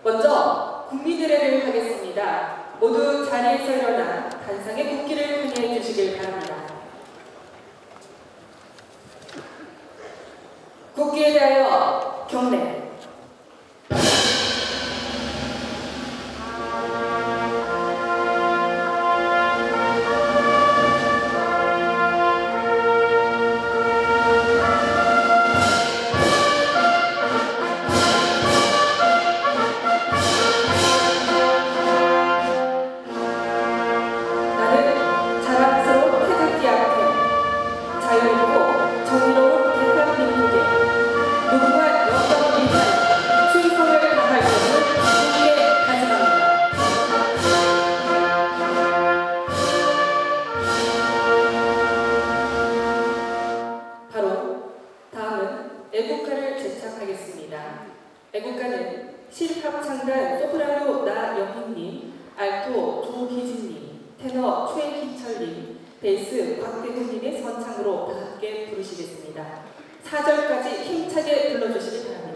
먼저 국민의례를 하겠습니다. 모두 자리에서 일어나 단상의 국기를 흔해 주시길 바랍니다. 국기에 대하여 경례. 애국가를 제창하겠습니다. 애국가는 실합창단 소프라노 나영희님, 알토 조희진님, 테너 최희철님, 베이스 곽대훈님의 선창으로 다 함께 부르시겠습니다. 4절까지 힘차게 불러주시기 바랍니다.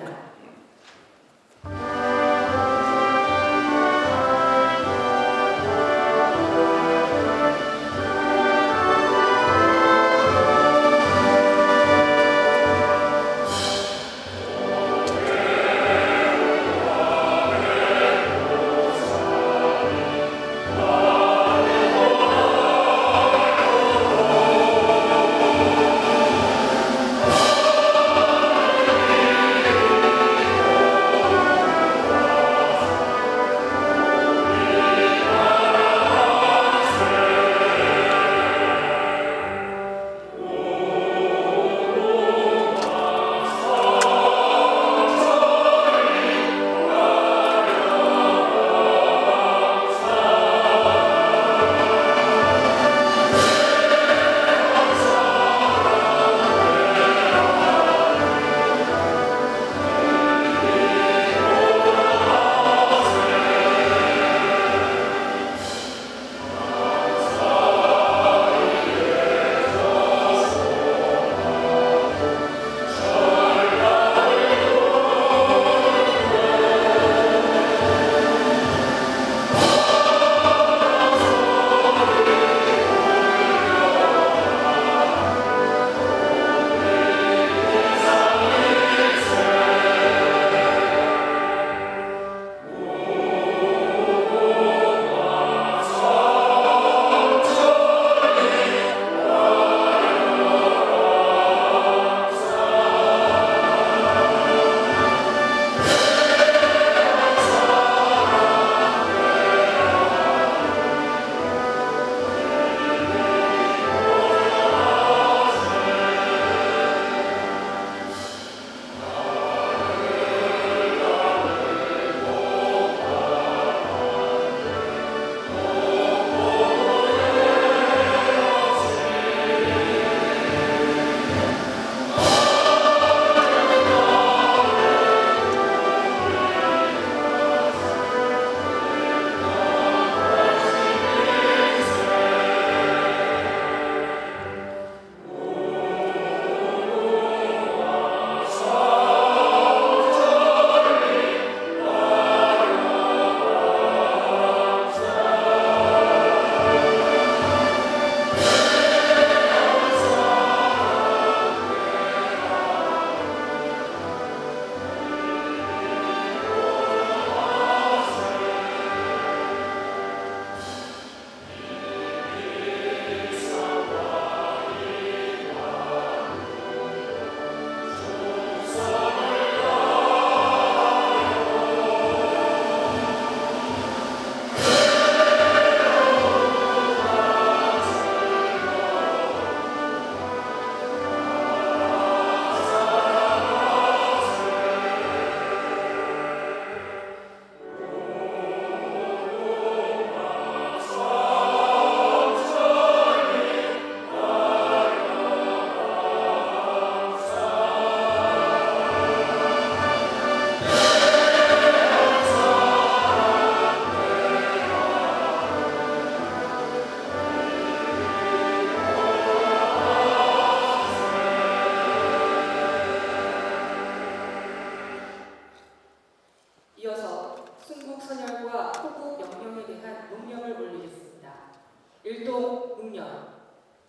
순국 선열과 호국 영령에 대한 묵념을 올리겠습니다. 일동 묵념.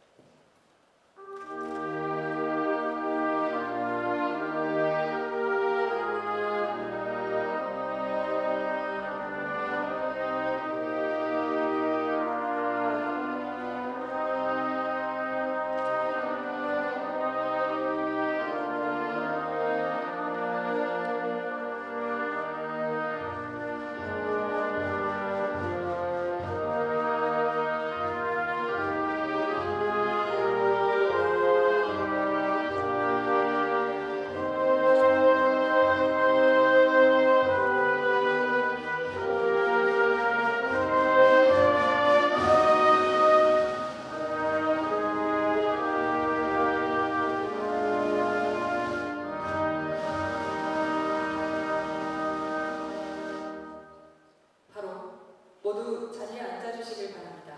모두 자리에 앉아주시길 바랍니다.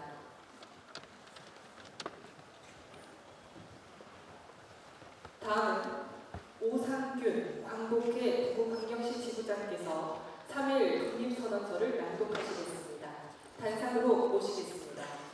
다음은 오상균 광복회 부곡항경시 지부장께서 3일 독립선언서를 낭독하시겠습니다. 단상으로 모시겠습니다.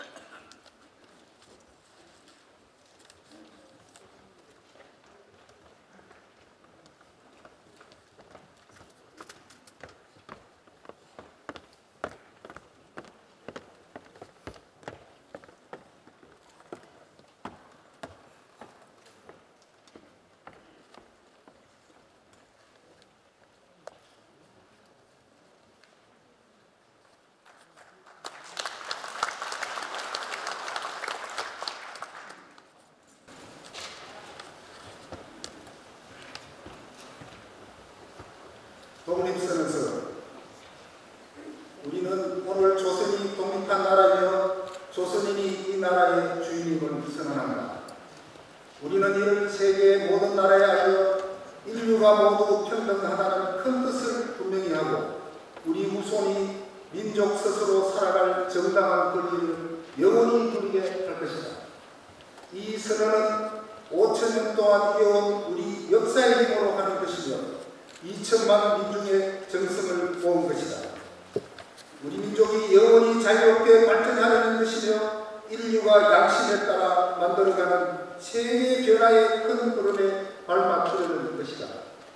독립선언서. 우리는 오늘 조선이 독립한 나라이며 조선인이 이 나라의 주인임을 선언한다. 우리는 이를 세계의 모든 나라에 알려 인류가 모두 평등하다는 큰 뜻을 분명히 하고 우리 후손이 민족 스스로 살아갈 정당한 권리를 영원히 누리게 할 것이다. 이 선언은 5,000년 동안 이어온 우리 역사의 힘으로 하는 것이며 2천만 민중의 정성을 모은 것이다. 우리 민족이 영원히 자유롭게 발전하려는 것이며 인류가 양심에 따라 만들어가는 세계 변화의 큰 흐름에 발맞추려는 것이다.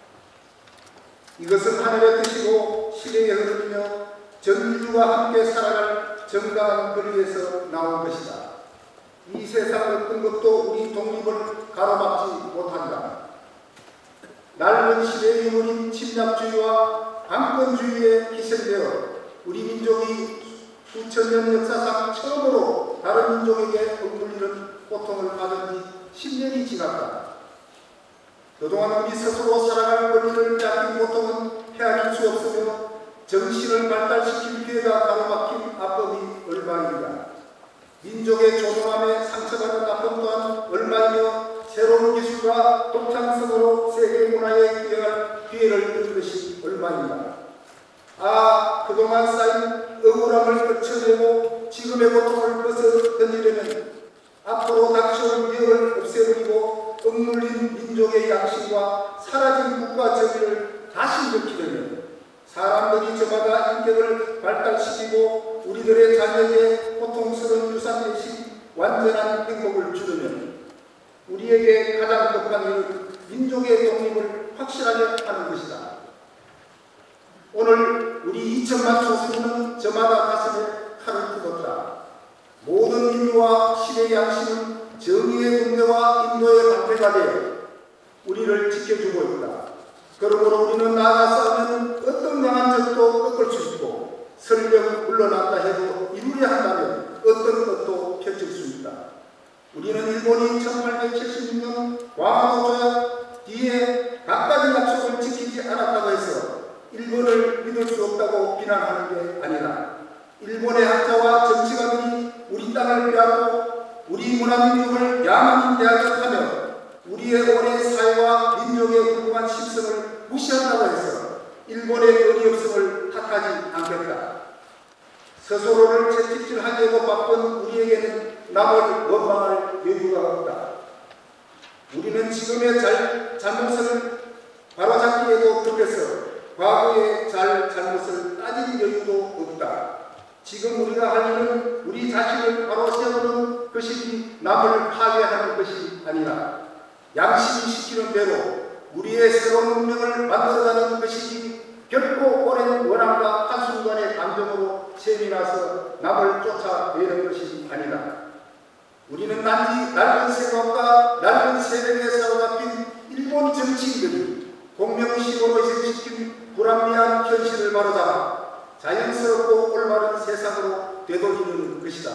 이것은 하늘의 뜻이고 시대의 흐름이며 전 인류가 함께 살아갈 정당한 권리에서 나온 것이다. 이 세상 어떤 것도 우리 독립을 가로막지 못한다. 넓은 시대의 유물인 침략주의와 강권주의에 희생되어 우리 민족이 수천 년 역사상 처음으로 다른 민족에게 억눌리는 고통을 받은 지 10년이 지났다. 그동안 우리 스스로 살아갈 권리를 빼앗긴 고통은 헤아릴 수 없으며 정신을 발달시킬 기회가 가로막힌 아픔이 얼마입니다. 민족의 존엄함에 상처받은 아픔 또한 얼마이며 새로운 기술과 독창성으로 세계 문화에 기여할 기회를 얻은 것이 얼마입니다. 그동안 쌓인 억울함을 떨쳐내고 지금의 고통을 벗어던지려면 앞으로 닥쳐올 위협을 없애버리고 억눌린 민족의 양심과 사라진 국가 정의를 다시 일으키려면 사람들이 저마다 인격을 발달시키고 우리들의 자녀에게 고통스러운 유산 대신 완전한 행복을 주려면 우리에게 가장 급한 일은 민족의 독립을 확실하게 하는 것이다. 오늘 우리 2천만 조선인은 저마다 가슴에 칼을 뜯었다. 모든 인류와 시대의 양심은 정의의 분배와 인도의 방패가 되어 우리를 지켜주고 있다. 그러므로 우리는 나아가서 어떤 강한 적도 꺾을 수 있고 설령 물러난다 해도 이루려 한다면 어떤 것도 펼칠 수 있다. 우리는 일본이 1876년 광화도 조약 뒤에 갖가지 약속을 지키지 않았다고 해서 일본을 믿을 수 없다고 비난하는 게 아니라 일본의 학자와 정치가들이 우리 땅을 빼앗고 우리 문화민족을 야만인 대하격하며 우리의 오랜 사회와 민족의 훌륭한 심성을 무시한다고 해서 일본의 의리없음을 탓하지 않겠다. 스스로를 채찍질하기에도 바쁜 우리에게는 남을 원망할 여유가 없다. 우리는 지금의 잘못을 바로잡기에도 급해서 과거의 잘못을 따질 여유도 없다. 지금 우리가 할 일은 우리 자신을 바로 세우는 것이지 남을 파괴하는 것이 아니라 양심이 시키는 대로 우리의 새로운 운명을 만들어가는 것이지 결코 오랜 원함과 한순간의 감정으로 셈이 나서 남을 쫓아내는 것이 아니다. 우리는 단지 낡은 생각과 낡은 세력에 사로잡힌 일본 정치인들이 공명심으로 희생시킨 불합리한 현실을 바로잡아 자연스럽고 올바른 세상으로 되돌리는 것이다.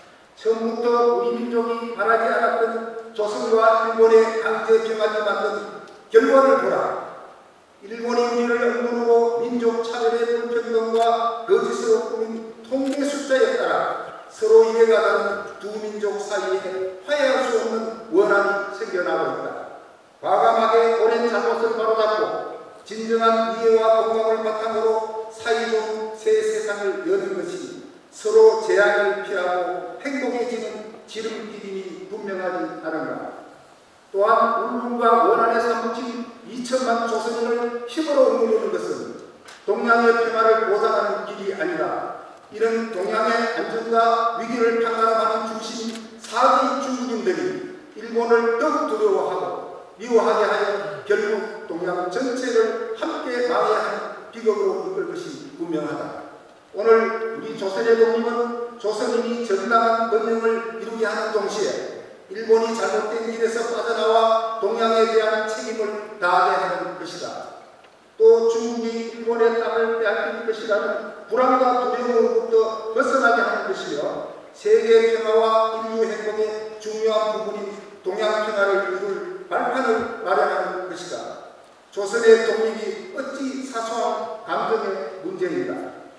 처음부터 우리 민족이 바라지 않았던 조선과 일본의 강제 병합이 만든 결과를 보라. 일본이 우리를 억누르고 민족 차별의 불평등과 거짓으로 꾸민 통계 숫자에 따라 서로 이해가 다른 두 민족 사이에 화해할 수 없는 원한이 생겨나고 있다. 과감하게 오랜 잘못을 바로잡고 진정한 이해와 공감을 바탕으로 사이좋은 새 세상을 여는 것이 서로 재앙을 피하고 행복해지는 지름길임이 분명하지 않은가. 또한 울분과 원한에 사무친 2천만 조선인을 힘으로 억누르는 것은 동양의 평화를 보장하는 길이 아니다. 이런 동양의 안전과 위기를 판단하는 중심 4대 중국인들이 일본을 더욱 두려워하고 미워하게 하여 결국 동양 전체를 함께 망해하는 비극으로 이끌 것이 분명하다. 오늘 우리 조선의 독립은 조선인이 정당한 번영을 이루게 하는 동시에 일본이 잘못된 길에서 빠져나와 동양에 대한 책임을 다하게 하는 것이다. 또 중국이 일본의 땅을 빼앗길 것이라는 불안과 두려움으로부터 벗어나게 하는 것이며 세계 평화와 인류 행복의 중요한 부분인 동양 평화를 이룰 발판을 마련하는 것이다. 조선의 독립이 어찌 사소한 감정의 문제입니다.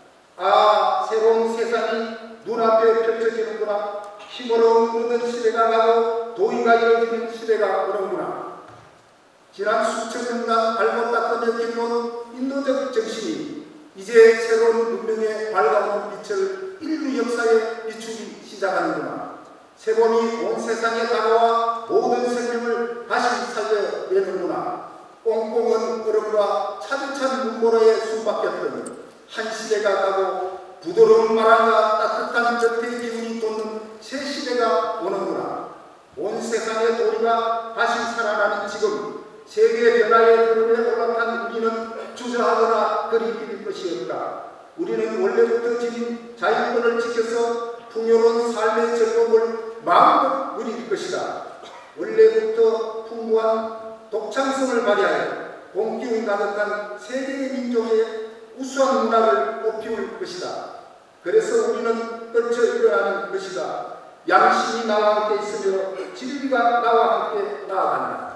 아, 새로운 세상이 눈앞에 펼쳐지는구나. 힘으로 누르던 시대가 가고 도의가 이루어지는 시대가 오는구나. 지난 수천 년간 발못 닦으며 길러온 인도적 정신이 이제 새로운 문명의 밝아오는 빛을 인류 역사에 비추기 시작하는구나. 새봄이 온 세상에 다가와 모든 생명을 다시 살려내는구나. 꽁꽁은 얼음과 차디찬 눈보라에 숨막혔던 한 시대가 가고 부드러운 바람과 따뜻한 젖의 기운이 돋는 새 시대가 오는구나. 온 세상의 도리가 다시 살아나는 지금 세계 변화의 흐름에 올라탄 우리는 주저하거나 거리낄 것이 없다. 우리는 원래부터 지닌 자유권을 지켜서 풍요로운 삶의 즐거움을 마음껏 누릴 것이다. 원래부터 풍부한 독창성을 발휘하여 공기운 가득한 세계의 민족의 우수한 문화를 꽃피울 것이다. 그래서 우리는 떨쳐 일어나는 것이다. 양심이 나와 함께 있으며 진리가 나와 함께 나아간다.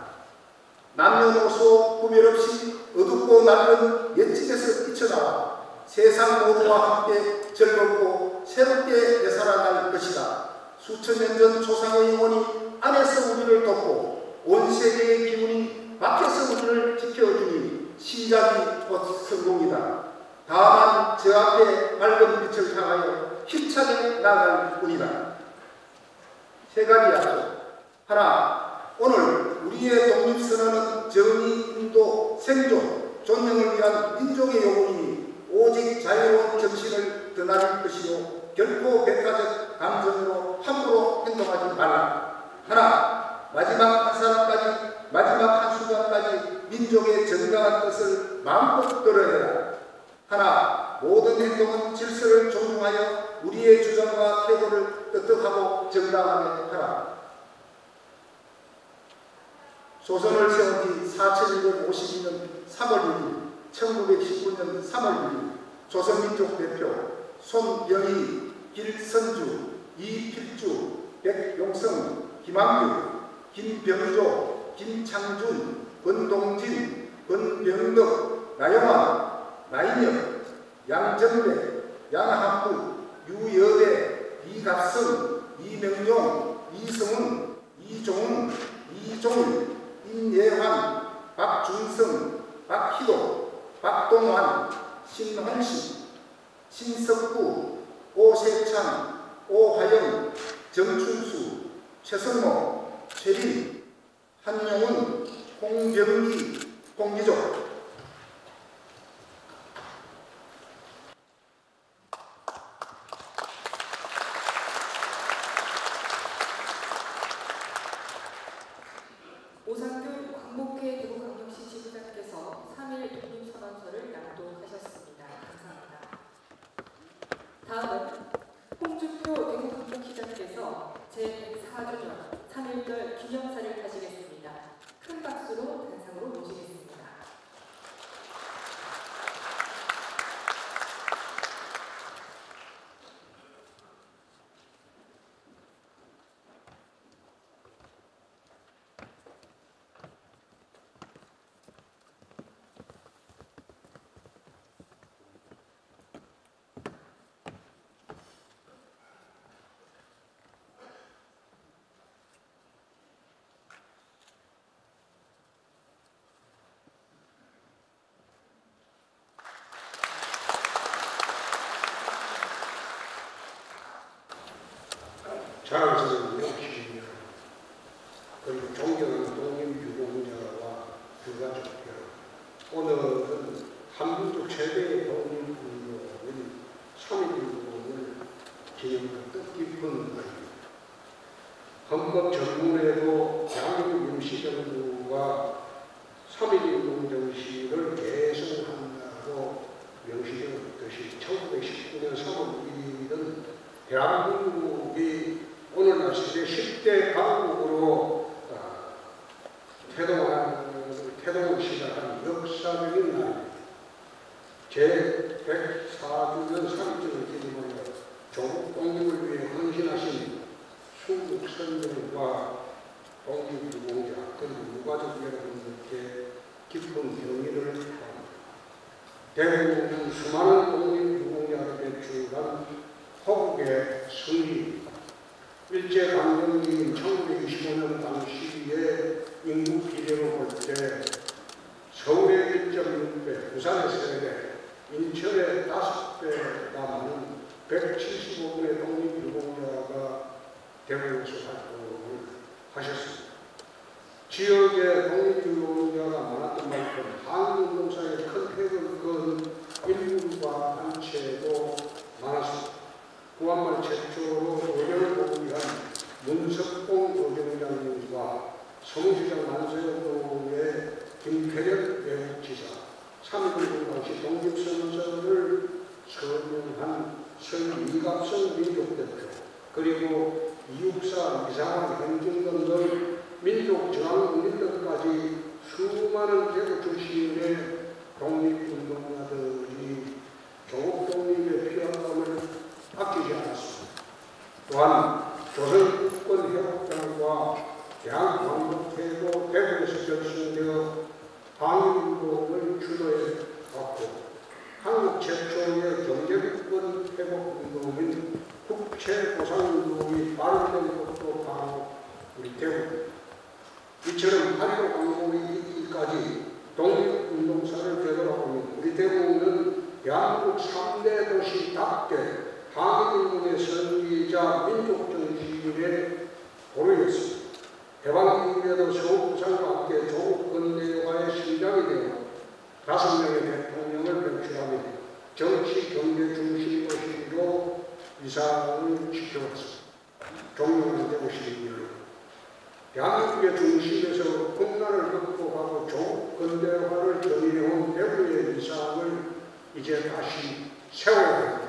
남녀노소 구별 없이 어둡고 낡은 옛집에서 뛰쳐나와 세상 모두와 함께 즐겁고 새롭게 되살아날 것이다. 수천 년 전 조상의 영혼이 안에서 우리를 돕고 온 세계의 기운이 밖에서 우리를 지켜주니 시작이 곧 성공이다. 다만 저 앞에 밝은 빛을 향하여 힘차게 나아갈 뿐이다. 세 가지 약속. 하나, 오늘 우리의 독립선언은 정의, 인도, 생존, 존영을 위한 민족의 요구이니 오직 자유로운 정신을 드나들 것이요 결코 백화적 감정으로 함부로 행동하지 말라. 하나, 마지막 한 사람까지, 마지막 한 순간까지 민족의 정당한 뜻을 마음껏 드러내라. 하나, 모든 행동은 질서를 존중하여 우리의 주장과 태도를 떳떳하고 정당하게 하라. 조선을 세운 지 4152년 3월 1일, 1919년 3월 1일, 조선민족 대표 손병희, 길선주, 이필주, 백용성, 김학규, 김병조, 김창준, 권동진, 권병덕, 나영환, 나인혁, 양정배, 양한부, 유여대, 이갑성, 이명용, 이성훈, 이종훈, 이종일, 임예환, 박준성, 박희도, 박동환, 신헌식, 신석구, 오세찬, 오하영, 정춘수, 최성모, 최린, 한용훈, 홍병기, 홍기조. 자랑스러운 역시이며 그리고 존경하는 독립유공자와 유가족들, 오늘은 한민족 최대의 독립운동인 3.1운동을 기념하는 뜻깊은 날입니다. 헌법 전문에도 대한민국 임시정부가 3.1운동 정신을 계승한다고 명시되었듯이 1919년 3월 1일은 대한민국이 오늘날 세계 10대 강국으로 태동을 시작한 역사적인 날입니다. 제104주년 3.1을 기념하여 조국 독립을 위해 헌신하신 수국선들과 독립유공자 그리고 유가족 여러분들께 깊은 경의를 합니다. 대구는 수많은 독립유공자들의 출간 호국의 승리입니다. 일제강점기인 1925년 당시에 인구 비례로 볼 때 서울의 1.6배, 부산의 3배, 인천의 5배가 많은 175분의 독립유공자가 대구에서 활동을 하셨습니다. 지역에 독립유공자가 많았던 만큼 한국운동사에 큰 획을 그은 인물과 단체도 많았습니다. 구한말 최초로 의령을 복귀한 문석봉 의령장님과 성주정 만세운동의 김태령 외국지사, 3.1운동 당시 독립선언서를 서명한 서이갑성 민족대표, 그리고 이육사, 이상한, 현중건 등 민족저항국민들까지 수많은 대구 출신의 독립운동가들이 조국 독립의 피아감을 아끼지 않았습니다. 또한 조선국권회복당과 대한광복회도 대구에서 결성되어 항일운동을 주도해 왔고 한국 최초의 경제국권 회복운동인 국채보상운동이 발효된 것도 바로 우리 대구입니다. 이처럼 8.15 광복이 있기까지 독립운동사를 되돌아보면 우리 대구는 대한민국 3대 도시답게 항일운동의 선기이자 민족정신의 도로였습니다. 해방 이후에도 서울 부산과 함께 조국 근대화의 심장이 되어 5명의 대통령을 배출하며 정치 경제 중심 도시로 위상을 지켜왔습니다. 존경하는 대구 시민 여러분, 대한민국의 중심에서 국난을 극복하고 조국 근대화를 견인해온 대구의 위상을 이제 다시 세워야 합니다.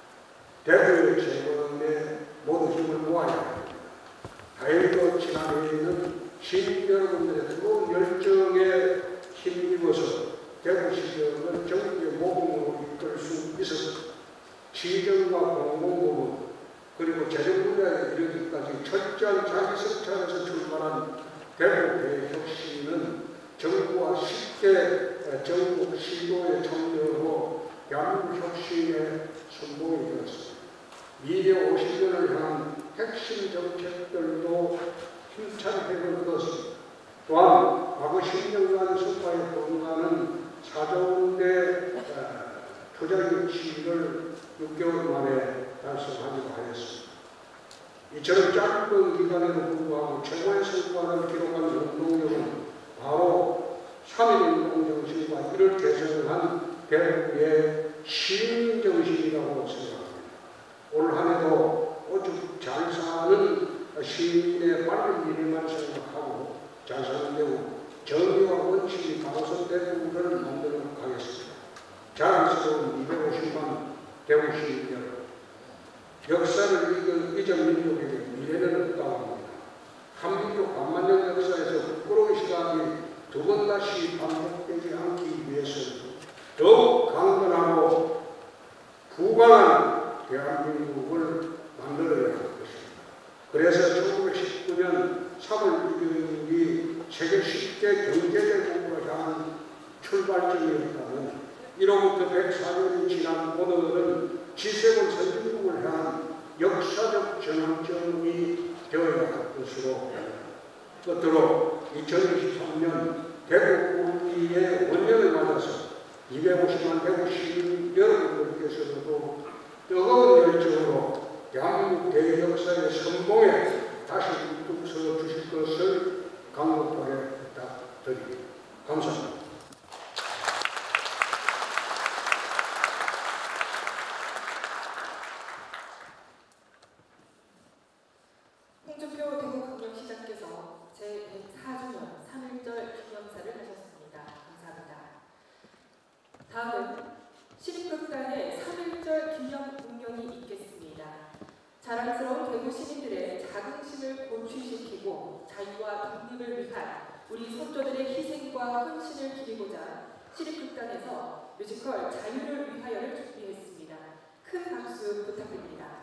대구의 재건에 모든 힘을 모아야 합니다. 다행히도 지난해에는 시민 여러분들의 뜨거운 열정에 힘입어서 대구시정을 정부의 모범으로 이끌 수 있었습니다. 시정과 공공부문 그리고 재정 분야에 이르기까지 철저한 자기 성찰에서 출발한 대구의 혁신은 정부와 10대 전국 시도의 참여로 대한민국 혁신의 선봉이 되었습니다. 미래 50년을 향한 핵심 정책들도 힘찬 획을 그었습니다. 또한 과거 10년간 성과에 불과하는 4조 원대 투자 유치를 6개월 만에 달성하기도 하였습니다. 이처럼 짧은 기간에도 불구하고 최고의 성과를 기록한 운동력은 바로 3.1운동 정신과 이를 개성한 대구의 시민정신이라고 생각합니다. 올 한해도 오죽 잘 사는 시민의 빠른 미래만 생각하고 잘 사는 대구 정의와 원칙이 가로선 대구를 만들어 가겠습니다. 자랑스러운 250만 대구 시민 여러분, 역사를 잊은 민족에게 미래는 없다고 합니다. 한민족 반만년 역사에서 부끄러운 시간이 두 번 다시 반복되지 않기 위해서는 더욱 강건하고 부강한 대한민국을 만들어야 할 것입니다. 그래서 1919년 3월 1일이 세계 10대 경제대국으로 향한 출발점이었다면 1호부터 104년이 지난 오늘은 G7 선진국을 향한 역사적 전환점이 되어야 할 것으로 끝으로 2023년 대구 우리의 원년을 맞아서 250만 대구 시민 여러분들께서도 뜨거운 열정으로 대한민국 대역사의 성공에 다시 우뚝 서 주실 것을 간곡하게 부탁드립니다. 감사합니다. 홍준표 대구광역시장께서 제104주년 3.1절 기념사를 하셨습니다. 감사합니다. 다음은 시립극단의 3.1절 기념 운영이 있겠습니다. 자랑스러운 대구 시민들의 자긍심을 고취시키고 자유와 독립을 위한 우리 선조들의 희생과 헌신을 기리고자 시립극단에서 뮤지컬 자유를 위하여를 준비했습니다. 큰 박수 부탁드립니다.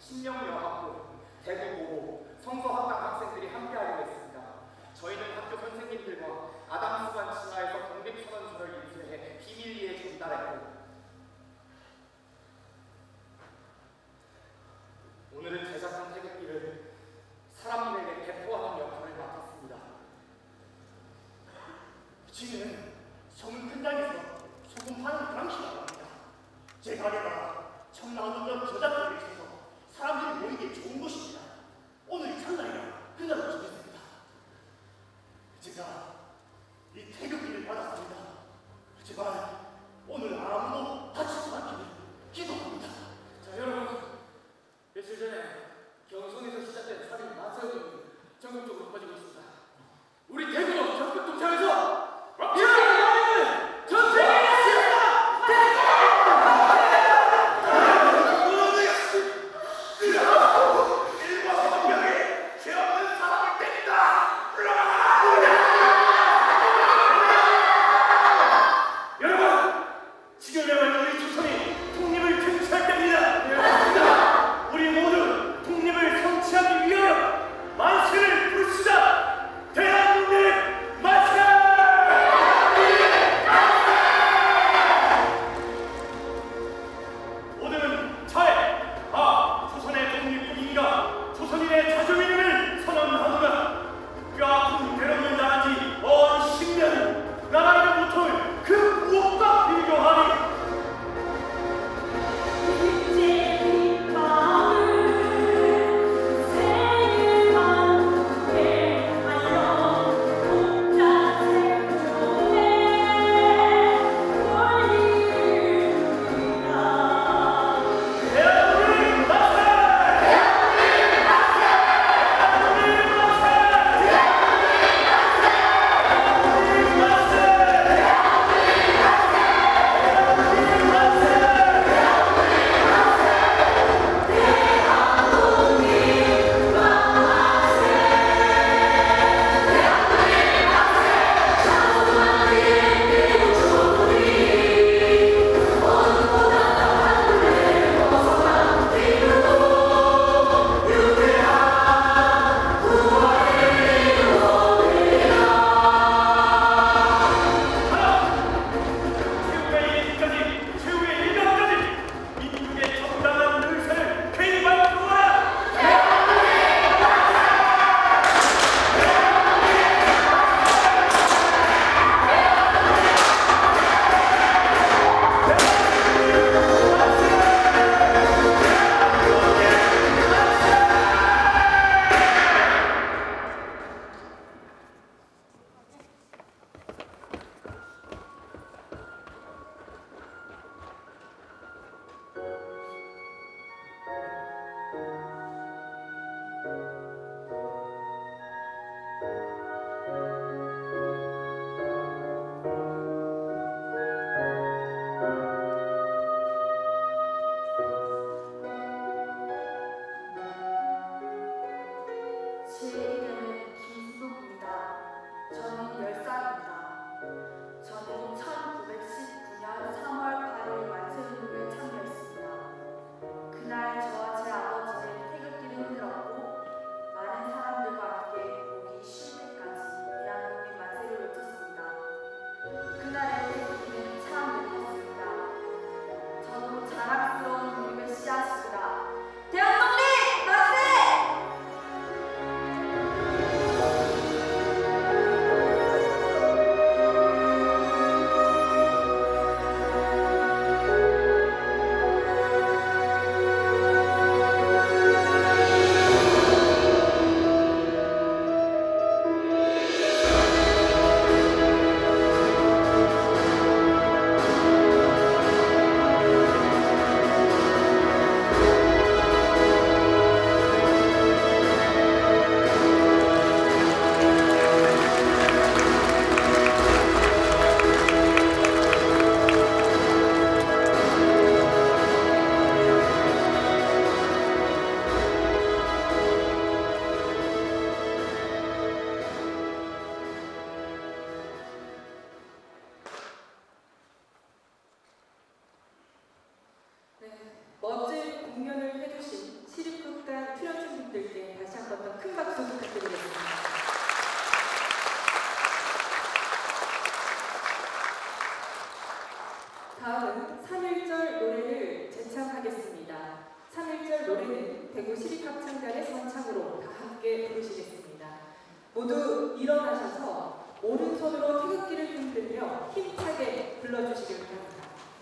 신명여학부, 대구고고, 성서학당 학생들이 함께하기로 했습니다. 저희는 학교 선생님들과 아담스관 지하에서 독립선언서를 인쇄해 비밀리에 전달했고, 오늘은 제작한 태극기를 사람들에게 배포하는 역할을 맡았습니다. 지금 소문 큰 땅에서 소금 파는 그랑시라고 합니다. 제 가게가 청라운동 저작거리에 있어서 사람들이 모이기 좋은 곳입니다. 오늘이 장날이라 그날로 정했습니다. 제가 이 태극기를 받았습니다. 제발 오늘 아무도 다치지 않기를 기도합니다. 자, 여러분, 며칠 전에 경성에서 시작된 살인 만사운동이 전국적으로 퍼지고 있습니다. 우리 대구도 적극 동참해서 이라는 전쟁에 대구 시립합창단의 선창으로 다 함께 부르시겠습니다. 모두 일어나셔서 오른손으로 태극기를 흔들며 힘차게 불러주시길 바랍니다.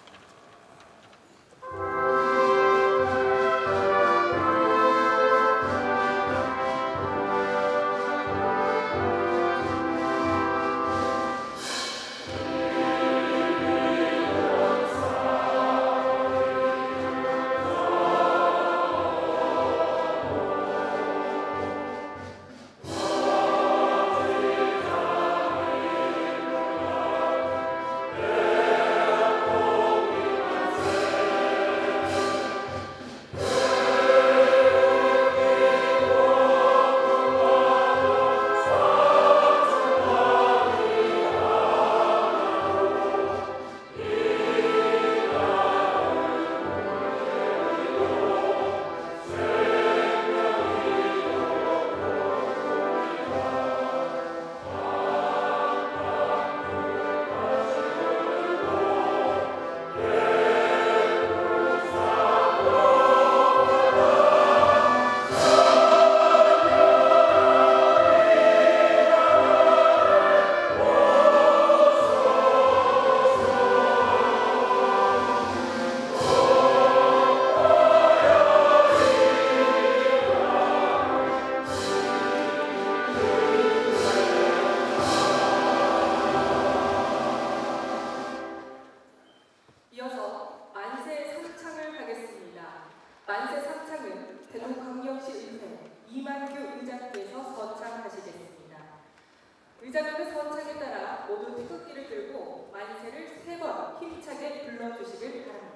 이어서 만세 삼창을 하겠습니다. 만세 삼창은 대구광역시 의회 이만규 의장께서 선창하시겠습니다. 의장님의 선창에 따라 모두 태극기를 들고 만세를 3번 힘차게 불러주시길 바랍니다.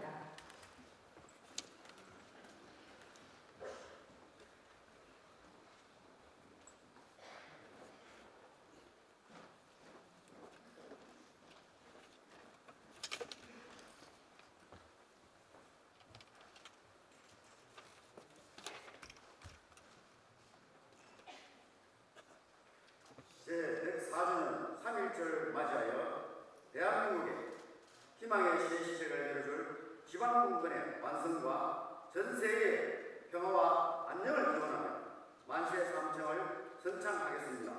제104주년 3.1절 맞이하여 대한민국의 희망의 시대를 열어줄 지방분권의 완성과 전 세계의 평화와 안녕을 기원하며 만세 삼창을 선창하겠습니다.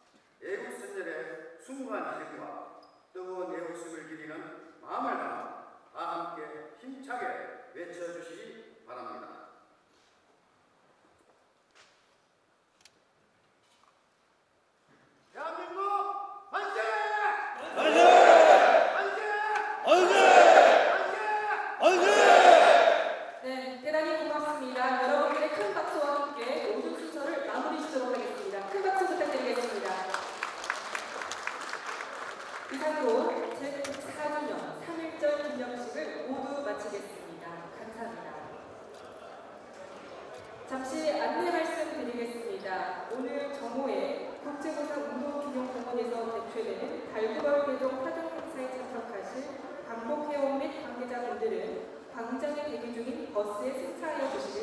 애국선열의 숭고한 희생과 뜨거운 애국심을 기리는 마음을 담아 다 함께 힘차게 외쳐주시기 바랍니다. 대한민국 만세! 만세! 만세! 만세! 만세! 네, 대단히 고맙습니다. 여러분들의 큰 박수와 함께 모든 순서를 마무리 짓도록 하겠습니다. 큰 박수 부탁드리겠습니다. 이상으로 제104주년 3.1절 기념식을 모두 마치겠습니다. 감사합니다. 잠시 안내 말씀드리겠습니다. 오늘 정오에 국제보상 운동기념공원에서 개최되는 달구벌 개종 파종 행사에 참석하실 방북회원 및 관계자분들은 광장에 대기 중인 버스에 승차하여 주시기